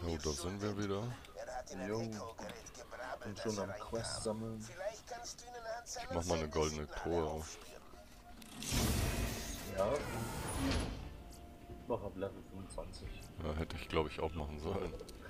Oh, da sind wir wieder. Jo, bin schon am Quest sammeln. Ich mach mal eine goldene Truhe auf. Ja, noch ab Level 25. Ja, hätte ich glaube ich auch machen sollen.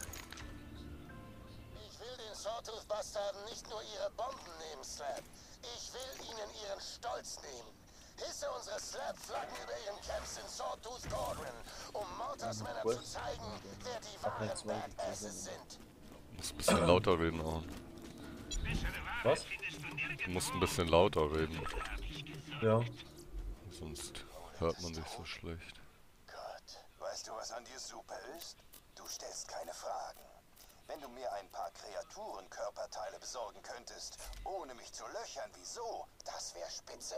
Ich will den Sawtooth-Bastarden nicht nur ihre Bomben nehmen, Slab. Ich will ihnen ihren Stolz nehmen. Hisse unsere Slab-Flaggen über ihren Camps in Sawtooth Cauldron, um Mortars Männer zu zeigen, wer die wahren Badasses sind. Du musst ein bisschen lauter reden auch. Was? Du musst ein bisschen lauter reden. Ja. Sonst hört man dich so schlecht. Gott, weißt du, was an dir super ist? Du stellst keine Fragen. Wenn du mir ein paar Kreaturenkörperteile besorgen könntest, ohne mich zu löchern, wieso? Das wäre spitze.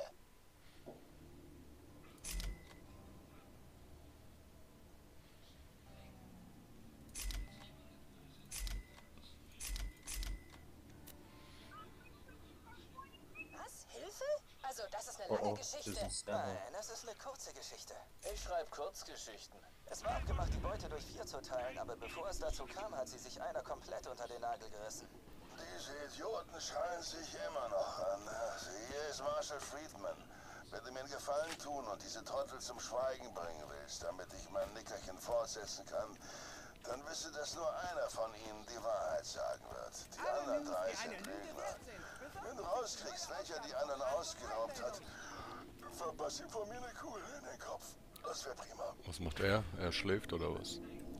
Was? Hilfe? Also, das ist eine Oh lange oh, Geschichte. das ist Scanner. Nein, das ist eine kurze Geschichte. Ich schreibe Kurzgeschichten. Es war abgemacht, die Beute durch 4 zu teilen, aber bevor es dazu kam, hat sie sich einer komplett unter den Nagel gerissen. Diese Idioten schreien sich immer noch an. Hier ist Marshall Friedman. Wenn du mir einen Gefallen tun und diese Trottel zum Schweigen bringen willst, damit ich mein Nickerchen fortsetzen kann, dann wisse, dass nur einer von ihnen die Wahrheit sagen wird. Die anderen 3 sind Lügner. Wenn du rauskriegst, welcher die anderen ausgeraubt hat, verpass ihm von mir eine Kugel in den Kopf. Das wäre prima. Was macht er? Er schläft oder was?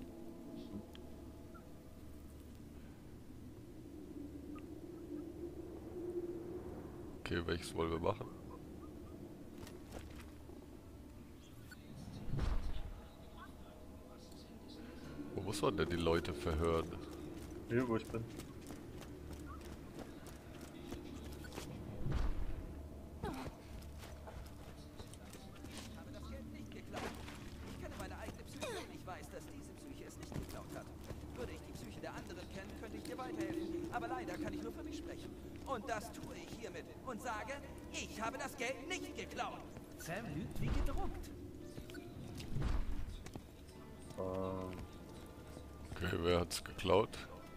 Okay, welches wollen wir machen? Wo muss man denn die Leute verhören? Hier, wo ich bin. Habe das Geld nicht geklaut. Ich kenne meine eigene Psyche und ich weiß, dass diese Psyche es nicht geklaut hat. Würde ich die Psyche der anderen kennen, könnte ich dir weiterhelfen. Aber leider kann ich nur für mich sprechen. Und das tue ich hiermit und sage, ich habe das Geld nicht geklaut. Sam lügt wie gedruckt. Okay, wer hat's geklaut?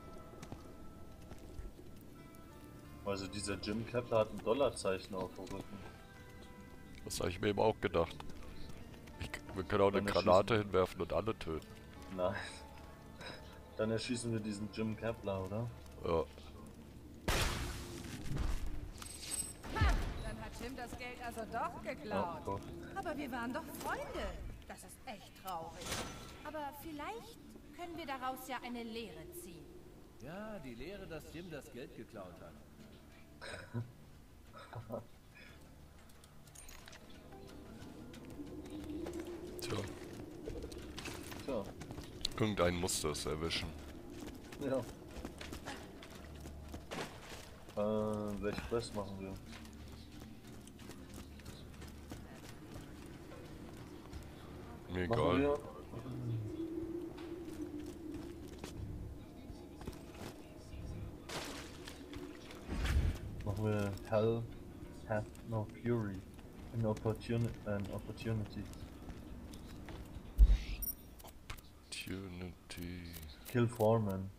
Also dieser Jim Kepler hat ein Dollarzeichen auf dem Rücken. Das habe ich mir eben auch gedacht. Wir können auch eine Dann Granate hinwerfen und alle töten. Nein. Dann erschießen wir diesen Jim Kepler, oder? Ja. Ha, dann hat Jim das Geld also doch Oh geklaut. Gott. Aber wir waren doch Freunde. Das ist echt traurig. Aber vielleicht können wir daraus ja eine Lehre ziehen. Ja, die Lehre, dass Jim das Geld geklaut hat. Tja, Tja. irgendein muss das erwischen. Ja. Welche Quest machen wir? Mir Machen egal. wir. Machen wir Hell hath no fury. An opportunity. Opportunity. Kill Foreman.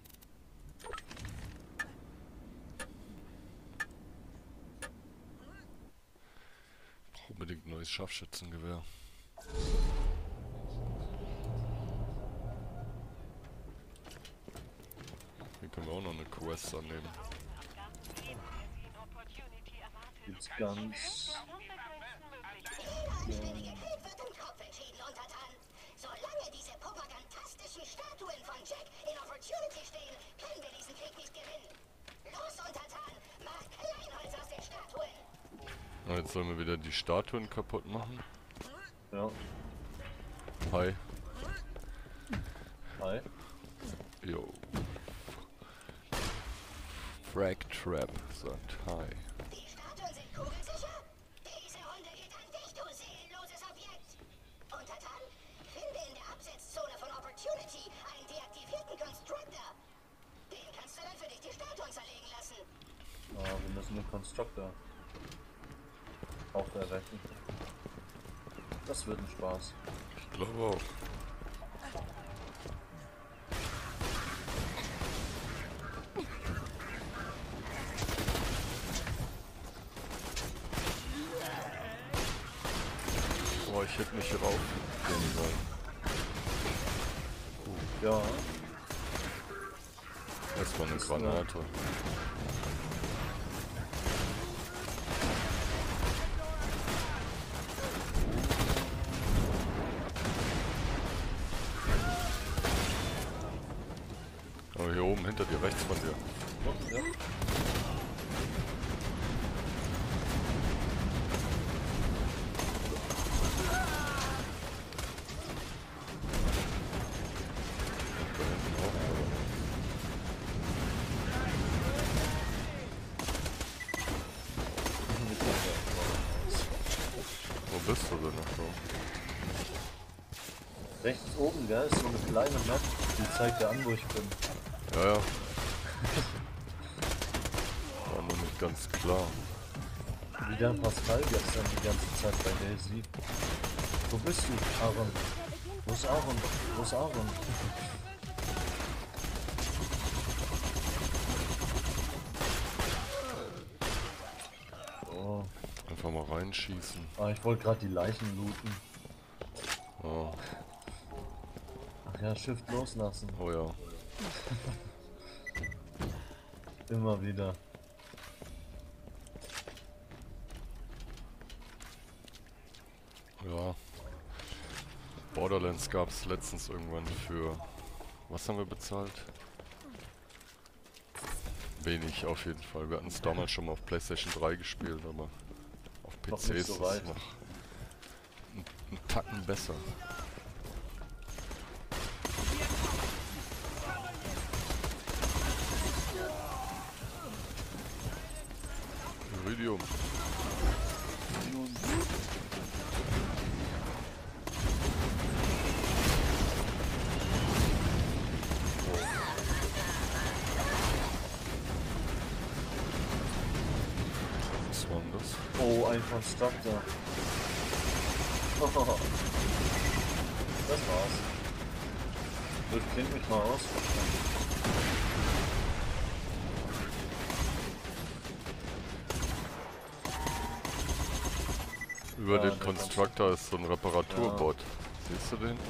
Brauch unbedingt ein neues Scharfschützengewehr. Hier können wir auch noch eine Quest annehmen. Gibt's ganz. Jeder anständige Krieg wird im Kopf entschieden, Untertan. Solange diese propagandistischen Statuen von Jack in Opportunity stehen, können wir diesen Krieg nicht gewinnen. Los, Untertan, mach Kleinholz aus den Statuen. Ah, jetzt sollen wir wieder die Statuen kaputt machen. Ja. Hi. Hi. Yo. Frag Trap sagt hi. Die Statuen sind kugelsicher? Diese Runde geht an dich, du seelenloses Objekt. Untertan, finde in der Absetzzone von Opportunity einen deaktivierten Constructor. Den kannst du dann für dich die Statuen zerlegen lassen. Wir müssen den Constructor auferwecken. Das wird ein Spaß. Ich glaube auch. Ich hätte mich hier rauf gehen sollen. Ja, Erstmal eine Granate. Aber hier oben hinter dir, rechts von dir. ja. Da hinten auch, oder? Wo bist du denn noch so? Rechts oben, gell, ist so eine kleine Map, die zeigt dir an, wo ich bin. Ja, ja. War noch nicht ganz klar. Wie der Pascal gestern die ganze Zeit bei Daisy. Wo bist du, Aaron? Wo ist Aaron? Wo ist Aaron? Oh. Einfach mal reinschießen. Ah, ich wollte gerade die Leichen looten. Oh, Ach ja, Shift loslassen. oh ja. Immer wieder. Ja. Borderlands gab es letztens irgendwann für... Was haben wir bezahlt? Wenig auf jeden Fall. Wir hatten es damals schon mal auf PlayStation 3 gespielt, aber auf Noch PC nicht ist so es weit. noch ein Tacken besser. Iridium. Was war denn das? Oh, ein Constructor. Das war's. Das klingt mich mal aus. Über Ja, den der Constructor ist so ein Reparaturbot. Siehst du den?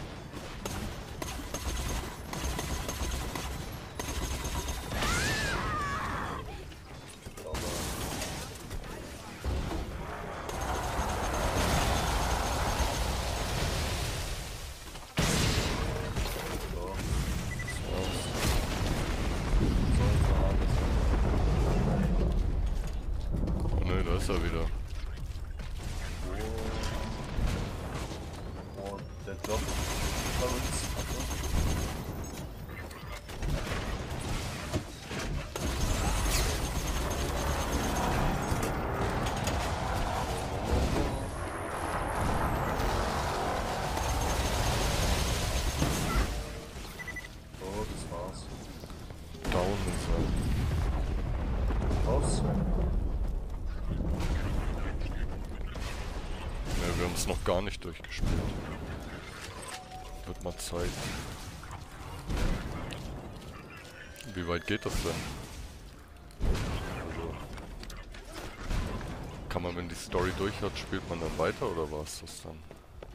Oh ne, da ist er wieder. Oh, der Job bei uns. Oh, das war's. Down ist er. Raus. Ja, wir haben es noch gar nicht durchgespielt. Wird mal Zeit. Wie weit geht das denn? Also, kann man, wenn die Story durch hat, spielt man dann weiter oder war es das dann?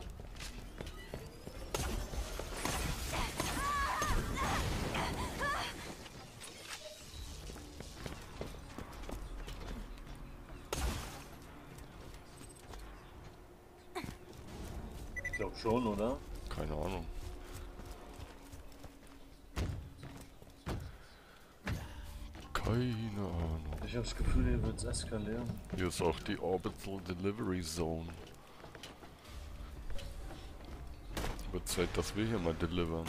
Ich glaube schon, oder? Keine Ahnung. Keine Ahnung. Ich habe das Gefühl, hier wird's eskalieren. Hier ist auch die Orbital Delivery Zone. Wird Zeit, dass wir hier mal delivern.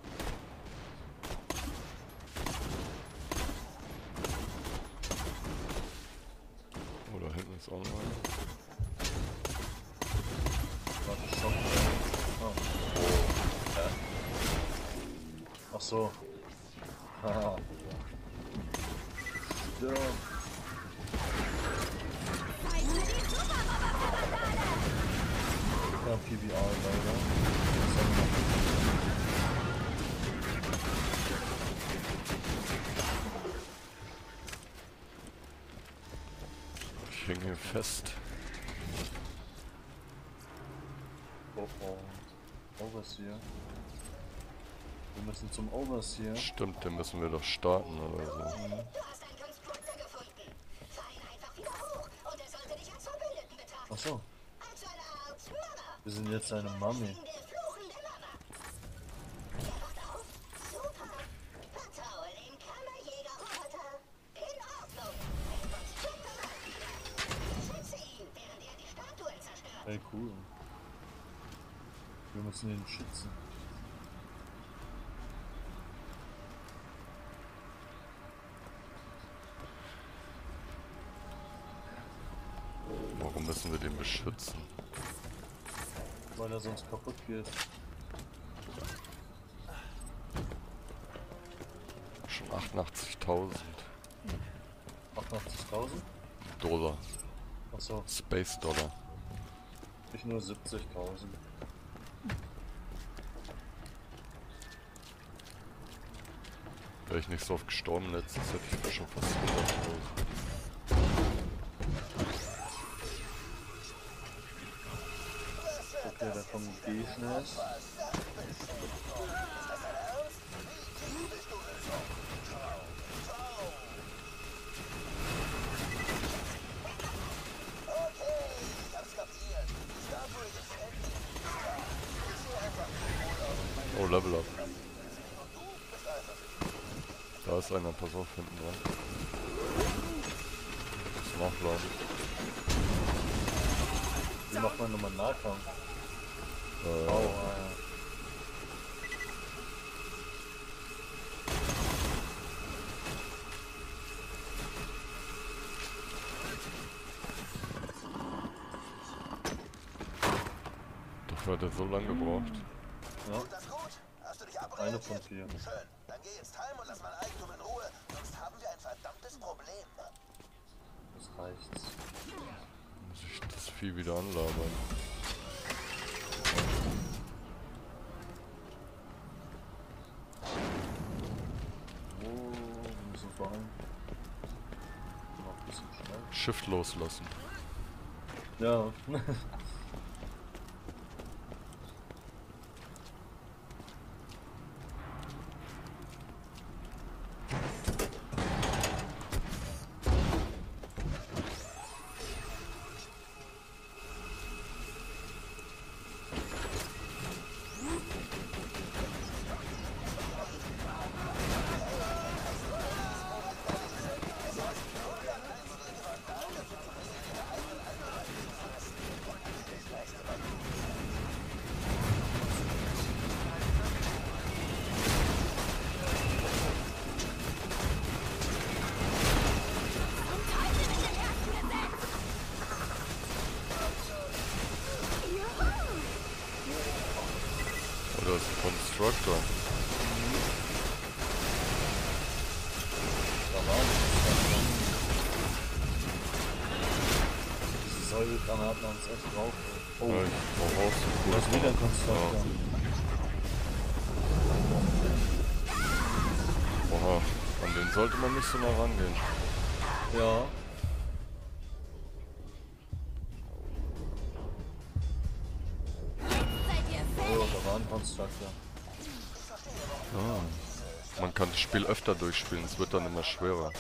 Oh, da hinten ist auch noch einer. Warte, Schock. Oh. Hä? Ach so. Haha. Ja. Ja, PBR leider. Ich hänge hier fest. Und Overseer. Wir müssen zum Overseer. Stimmt, den müssen wir doch starten oder so. Du hast einen Constructor gefunden. Fahr ihn einfach wieder hoch und er sollte dich als Verbündeten betrachten. Achso, Als eine Art Mama. wir sind jetzt eine Mami. Der fluchende Mama. Er wacht auf. Super. Vertraue dem Kammerjäger-Roboter. In Ordnung. Ein Constructor. Schütze ihn, während er die Statuen zerstört. Hey, cool. Wir müssen ihn schützen. Warum müssen wir den beschützen? Weil er sonst kaputt geht. Schon 88.000 88.000? Dollar. Achso, Space Dollar. ich nur 70.000. Wäre ich nicht so oft gestorben letztens, hätte ich schon fast 100.000. Okay, da kommt B-Schnell. Oh, Level Up. Da ist einer, pass auf, hinten dran. Muss nachladen. Wie macht man nochmal Nahkampf? Oh, Dafür hat er so lange gebraucht. ja, Das gut? Hast du dich eine von abreagiert? 4. Schön. Dann geh jetzt heim und lass mein Eigentum in Ruhe, sonst haben wir ein verdammtes Problem. Das reicht's. Muss ich das Vieh wieder anlabern. Oh, wir müssen vor allem noch ein bisschen schnell. Shift loslassen. Ja. Oder ist ein Constructor? Da war diese Säuregranaten haben es echt drauf. Oh, Ja, ich brauch auch so da ist wieder ein Konstruktor. Oha, an den sollte man nicht so nah rangehen. Ja. Oh, da war ein Konstruktor. Ah. Man kann das Spiel öfter durchspielen, es wird dann immer schwerer.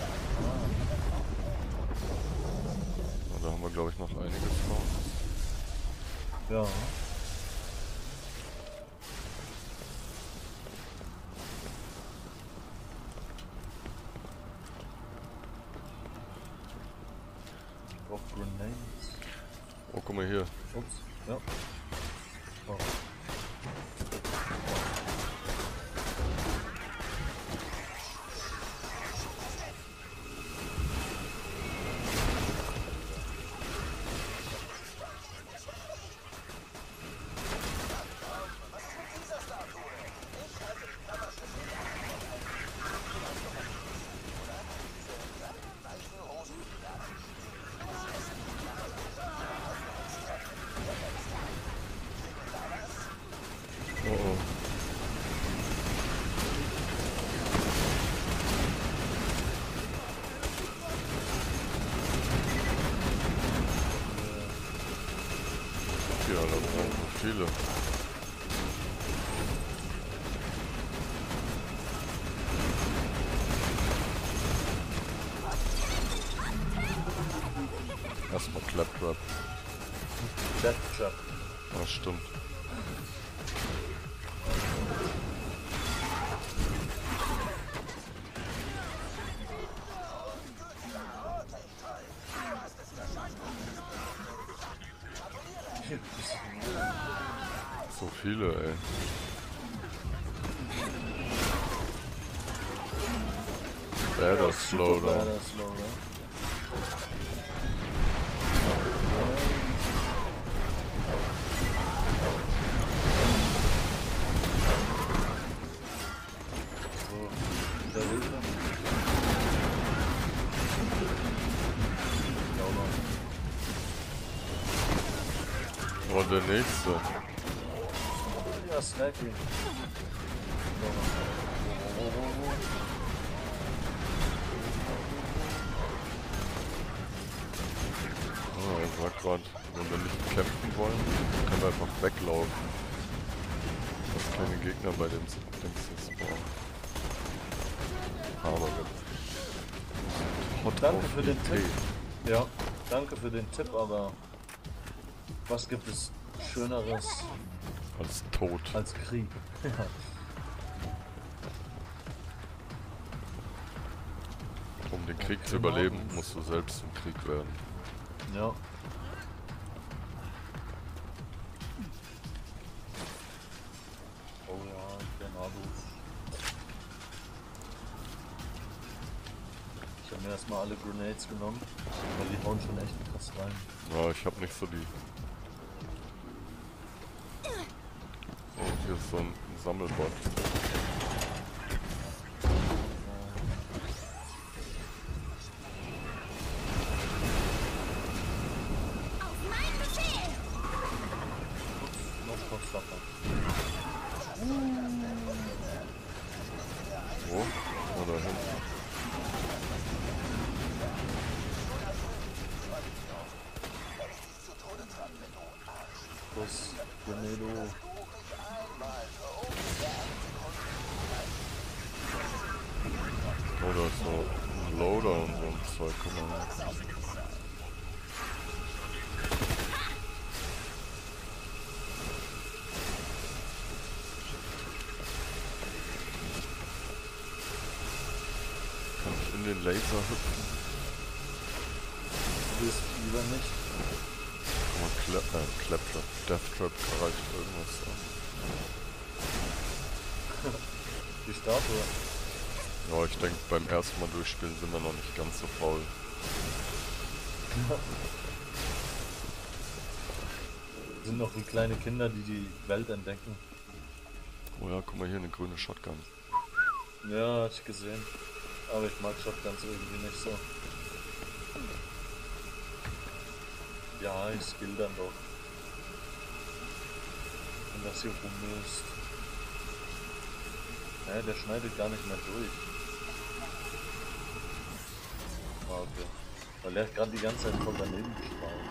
Na, da haben wir glaube ich noch einiges vor. Ja. Ich brauch Grenades. Oh, guck mal hier. Ups. Ja. Oh. Trap. Death Trap. Ja, stimmt. So viele, ey. Badass Slowdown. Badass Slowdown. So, der Hilfe. Und der nächste. Ja, Snacking. Oh, er sagt gerade, wenn wir nicht kämpfen wollen, können wir einfach weglaufen. Dass keine Gegner bei dem Dings spawnen. Aber Danke für den Tipp. Ja, danke für den Tipp, aber was gibt es Schöneres als Tod. als Krieg? Um den Krieg zu überleben, musst du selbst im Krieg werden. Ja. Oh ja, Tornados. Ich habe mir erstmal alle Grenades genommen, weil die hauen schon echt krass rein. Ja, ich hab nicht so die... Oh, hier ist so ein Sammelbot. Wo? Oh, da hinten. Plus Tornado. Oh, da ist so ein Loader und so ein Zeug. Guck mal. Kann ich in den Laser hüpfen? Du bist lieber nicht. Oh, Claptrap. Death Trap reicht irgendwas an. Die Statue. Ja, ich denke, beim ersten Mal durchspielen sind wir noch nicht ganz so faul. Sind noch wie kleine Kinder, die die Welt entdecken. Oh ja, guck mal hier, eine grüne Shotgun. Ja, hab ich gesehen. Aber ich mag Shotguns irgendwie nicht so. Ja, ich skill dann doch. Wenn das hier rumlöst. Ja, der schneidet gar nicht mehr durch. Ah, okay. Weil er hat gerade die ganze Zeit von daneben gestrahlt.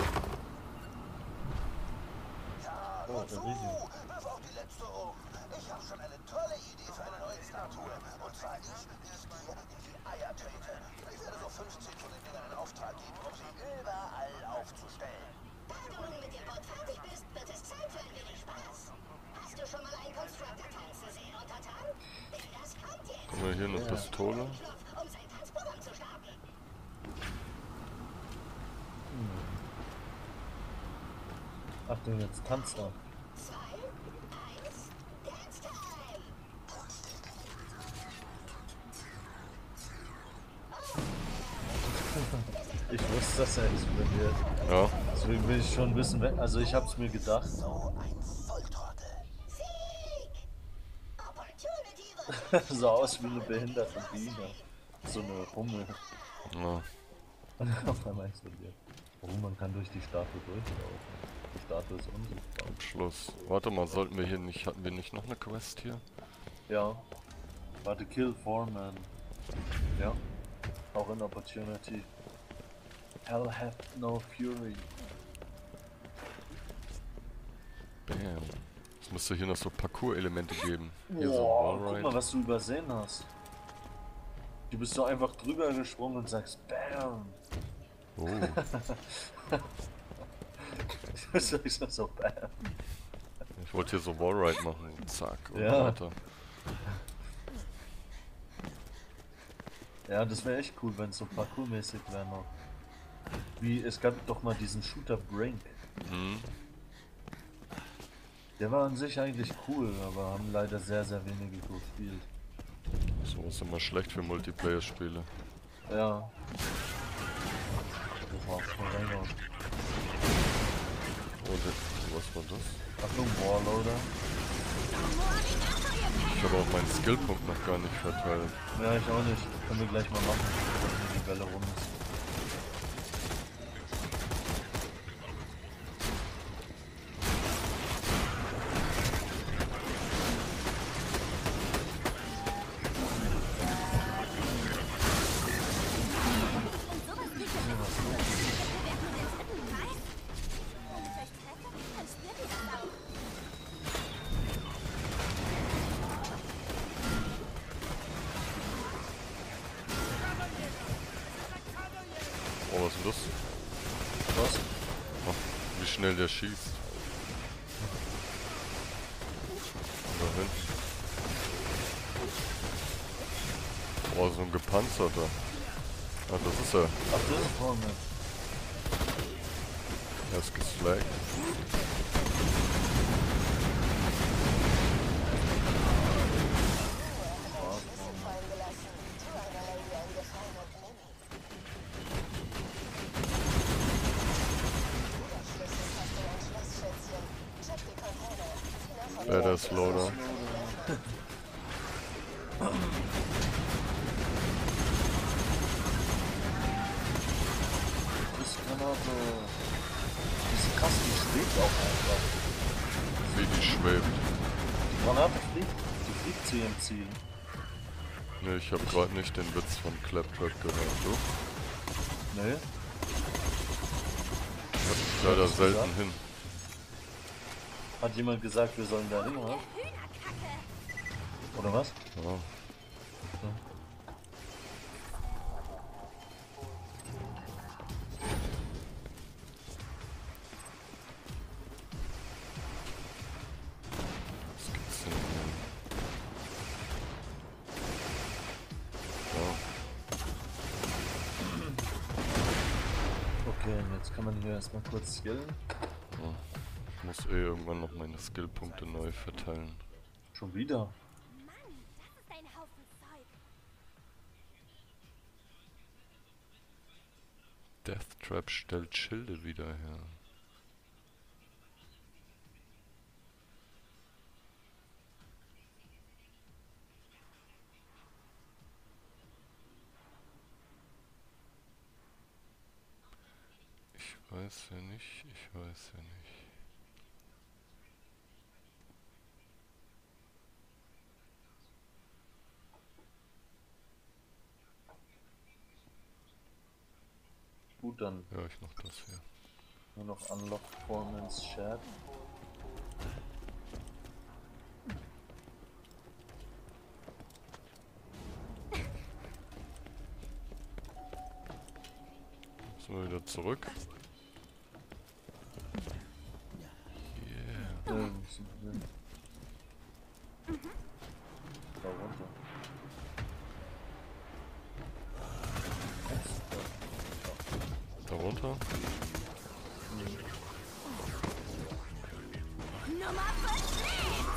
Oh, der Video. Wirf auch die letzte um. Ich habe schon eine tolle Idee für eine neue Statue. Und zwar ich, die dir in die Eier trete. Ich werde so 15 von den Dingern in Auftrag geben, um sie überall aufzustellen. Da du nun mit dem Boot fertig bist, wird es Zeit für ein wenig Spaß. Hast du schon mal einen Constructor tanzen sehen, Untertan? Denn das kommt jetzt. Guck mal hier, eine Pistole. Knopf, um sein Tanzprogramm zu starten. Achtung, jetzt tanzt er. 2, 1, Dance Time! Ich wusste, dass er explodiert. Ja, Deswegen will ich schon wissen, also ich hab's mir gedacht. So ein Volltrottel. Sieg! Opportunity wird So aus wie eine behinderte Biene. So eine Hummel. ja. Auf einmal explodiert. Oh, man kann durch die Statue durchlaufen. Die Statue ist unsichtbar. Abschluss. Warte mal, sollten wir hier nicht... Hatten wir nicht noch eine Quest hier? Ja. Warte, kill Foreman. Ja. Auch in Opportunity. Hell hath no fury. Bam. Es müsste hier noch so Parcours-Elemente geben. Hier so Boah, guck mal, Wallride. was du übersehen hast. Du bist so einfach drüber gesprungen und sagst BAM! Oh, Das ist so bam. ich wollte hier so Wallride machen. Zack, und Ja. weiter. Ja, das wäre echt cool, wenn es so parkourmäßig wäre noch. Wie, es gab doch mal diesen Shooter Brink. Mhm. Der war an sich eigentlich cool, aber haben leider sehr, sehr wenige gespielt. So ist immer schlecht für Multiplayer-Spiele. Ja. Das war's mal reingehauen. Oh, was war das? Achtung, Warloader. Ich habe auch meinen Skillpunkt noch gar nicht verteilt. Ja, ich auch nicht. Können wir gleich mal machen, wenn die Welle rum ist. Oh, was ist denn das? Was? Oh, wie schnell der schießt. Da hinten. Oh, so ein gepanzerter. Ah, das ist er. Ach, das ist vorne. Er ist geslaggt. Badass Loader. Das Granate. Diese Kasten schwebt auch einfach. Wie die schwebt. Die Granate fliegt. Die fliegt zu ihrem Ziel. Ne, ich habe gerade nicht den Witz von Claptrap gehört. Du? Ne? Hab ich leider selten hin. Hat jemand gesagt, wir sollen da hin, oder? Oder was? Ja. Was gibt's denn hier? Ja. Okay, und jetzt kann man hier erstmal kurz skillen. Ich muss irgendwann noch meine Skillpunkte neu verteilen. Schon wieder. Mann, das ist ein Haufen Zeug. Death Trap stellt Schilde wieder her. Ich weiß ja nicht, ich weiß ja nicht. Gut, dann Ja, ich mach das hier. nur noch Unlock Performance Chat. Müssen wir wieder zurück. Yeah. Wo sind wir denn? Da runter. Darunter? Nummer 5!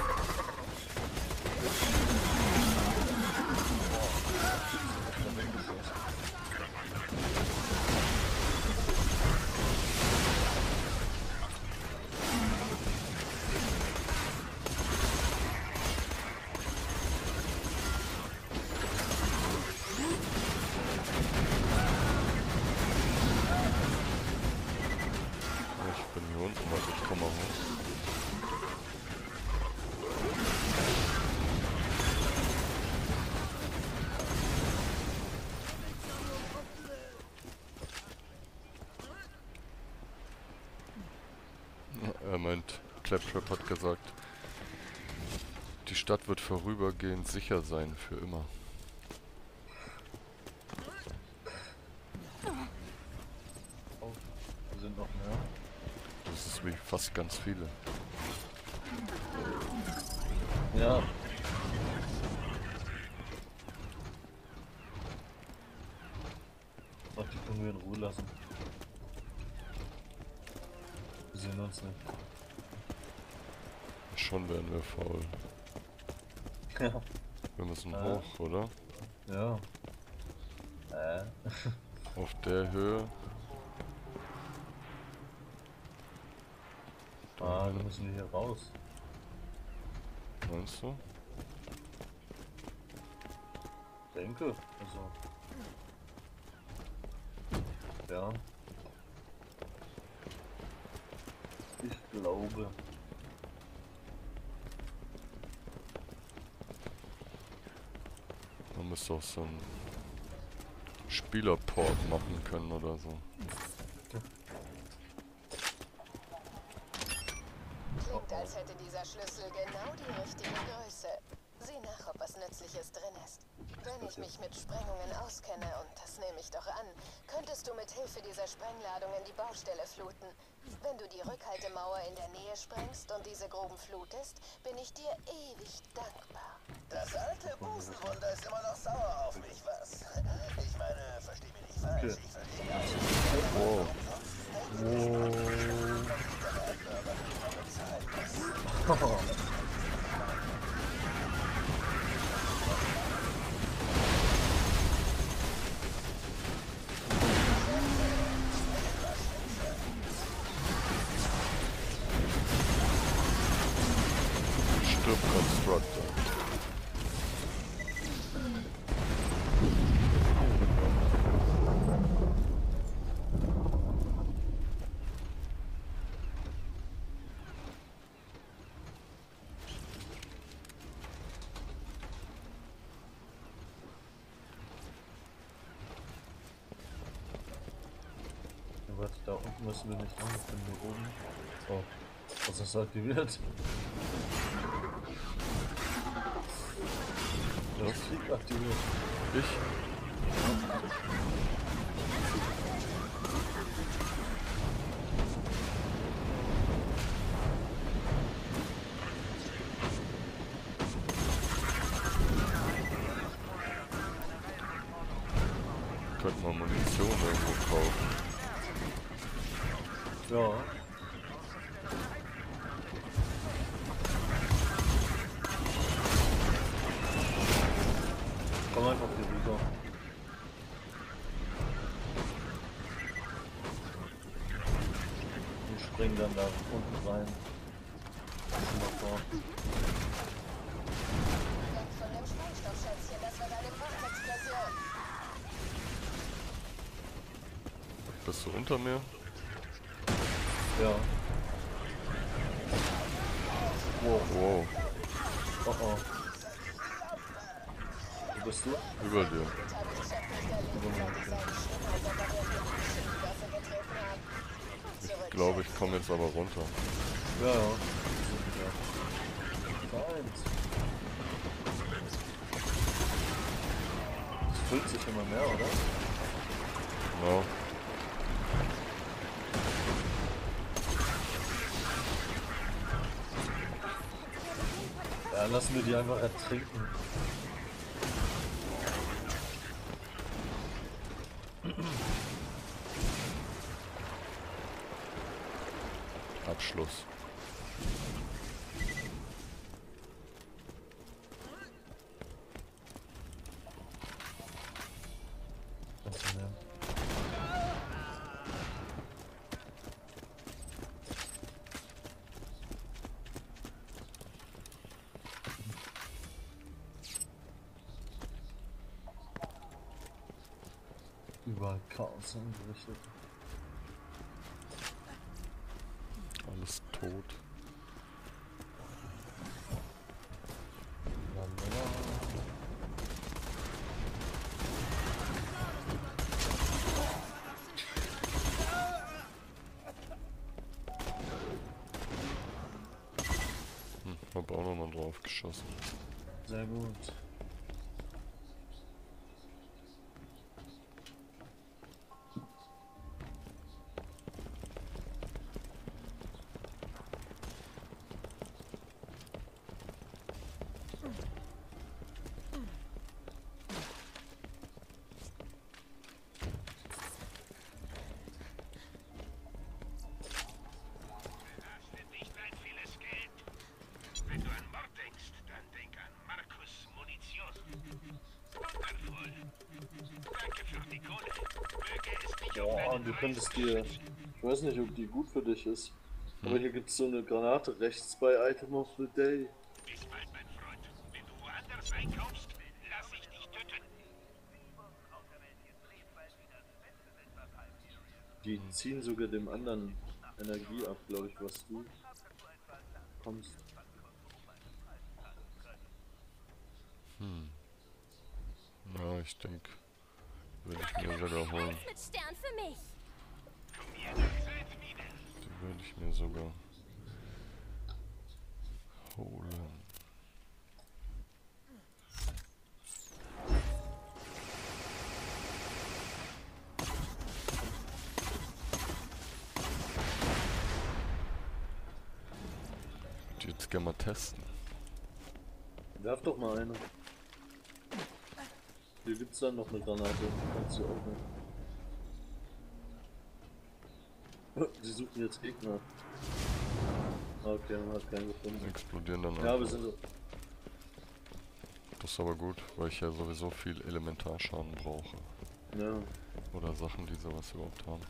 Ich bin hier unten, also ich komme mal hoch. Er meint, Claptrap hat gesagt, die Stadt wird vorübergehend sicher sein, für immer. noch mehr. Das ist wie fast ganz viele. Ja. Ach, die können wir in Ruhe lassen. Wir sehen uns nicht. Schon werden wir faul. Ja. Wir müssen hoch, oder? Ja. Auf der Höhe. Dann müssen wir hier raus. Meinst du? Denke. Also. Ja. Ich glaube. Man müsste auch so einen Spielerport machen können oder so. Klingt, als hätte dieser Schlüssel genau die richtige Größe. Sieh nach, ob was Nützliches drin ist. Wenn ich mich mit Sprengungen auskenne, und das nehme ich doch an, könntest du mit Hilfe dieser Sprengladungen die Baustelle fluten. Wenn du die Rückhaltemauer in der Nähe sprengst und diese Gruben flutest, bin ich dir ewig dankbar. Das alte Busenwunder ist immer noch sauer auf mich, was? Ich meine, versteh mich nicht falsch, ich verstehe gar nicht. Wow. Stirb Constructor. Warte, da unten müssen wir nicht lang, ich bin hier oben. Oh, was ist aktiviert? Das Krieg aktiviert. Ich? Könnte man Munition irgendwo kaufen. Ja. Komm einfach hier rüber. Und spring dann da unten rein. Schon mal vor. Denk von dem Sprengstoffschätzchen, das war deine Kraftexplosion. Bist du unter mir? Ja. Wow. Wow, Oh oh. Wo bist du? über dir. Ich glaube, ich komme jetzt aber runter. Ja, ja. Eins. Es füllt sich immer mehr, oder? Genau. Ja, lassen wir die einfach ertrinken. Abschluss. Was denn mehr? Überall Chaos angerichtet. Alles tot. Lalala. Hab auch nochmal drauf geschossen. Sehr gut. Ja, und du könntest dir, ich weiß nicht, ob die gut für dich ist, aber hier gibt es so eine Granate rechts bei Item of the Day. Bis bald, mein Freund. Wenn du woanders einkaufst, lass ich dich töten. Die ziehen sogar dem anderen Energie ab, glaube ich, was du kommst. Ja, ich denke, würde ich mir sogar holen. Mit Stern für mich. Die würde ich mir sogar holen. Ich würde jetzt gerne mal testen. Werf doch mal eine. Hier gibt's dann noch eine Granate, kannst du auch nicht. Die suchen jetzt Gegner. Okay, man hat keinen gefunden. Explodieren dann Ja, einfach. wir sind so. Das ist aber gut, weil ich ja sowieso viel Elementarschaden brauche. Ja. Oder Sachen, die sowas überhaupt haben.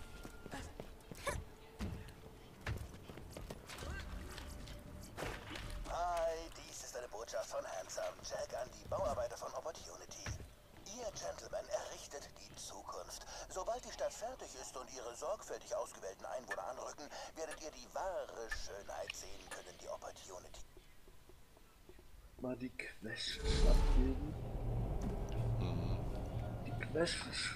Hi, dies ist eine Botschaft von Handsome Jack an die Bauarbeiter von Opportunity. Ihr Gentleman errichtet die Zukunft. Sobald die Stadt fertig ist und ihre sorgfältig ausgewählten Einwohner anrücken, werdet ihr die wahre Schönheit sehen können, die Opportunity. Mal die Quests abgeben. Die Quests.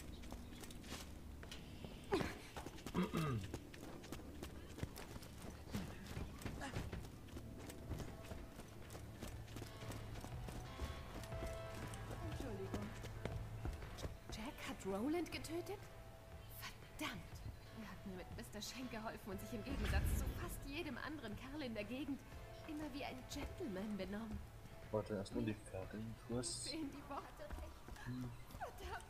Entschuldigung. Jack hat Roland getötet? Verdammt. Er hat mir mit Mr. Shank geholfen und sich im Gegensatz zu fast jedem anderen Kerl in der Gegend immer wie ein Gentleman benommen. Warte, erstmal die fertigen Quests. Fehlen die Worte echt. Verdammt.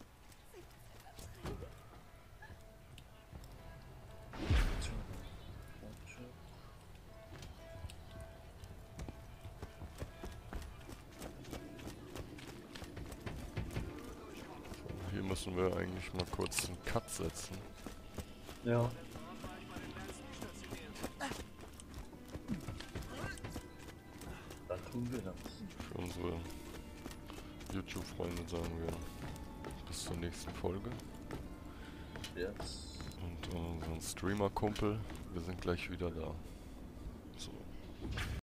Hier müssen wir eigentlich mal kurz einen Cut setzen. Ja. Dann tun wir das. Für unsere YouTube-Freunde sagen wir bis zur nächsten Folge. Yes. Und unseren Streamer-Kumpel, wir sind gleich wieder da. So.